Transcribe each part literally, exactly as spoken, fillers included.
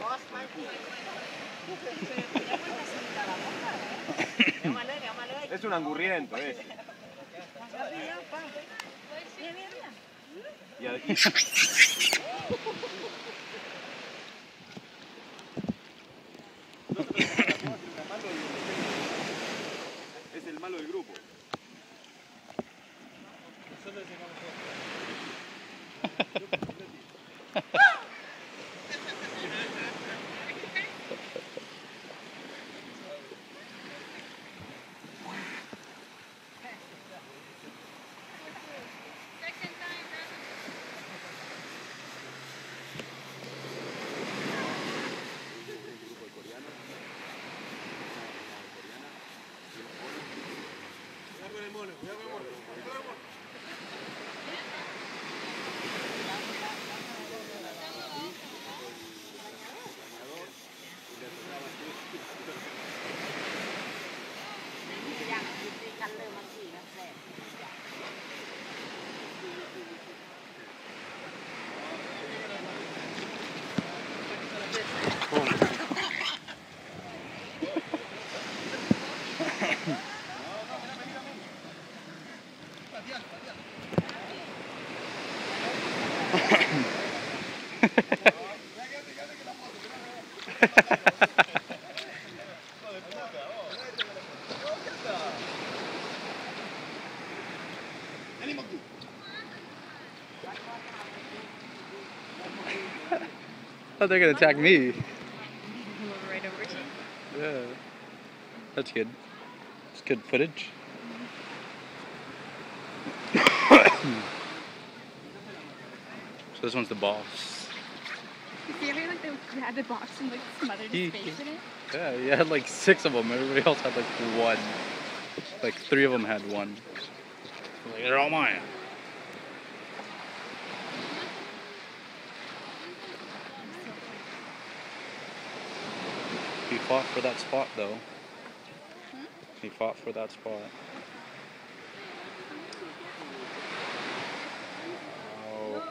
Es un angurriento, ¿eh? Y aquí... Es el malo del grupo. Nosotros llegamos Oh, they're gonna attack me. Move right over to you. Yeah. That's good. It's good footage. So this one's the boss. You feel like they had the box and like smothered his face in it? Yeah, he had like six of them. Everybody else had like one. Like three of them had one. Like, they're all mine. He fought for that spot though. Hmm? He fought for that spot. Oh.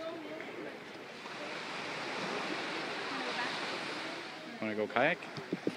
Wanna go kayak?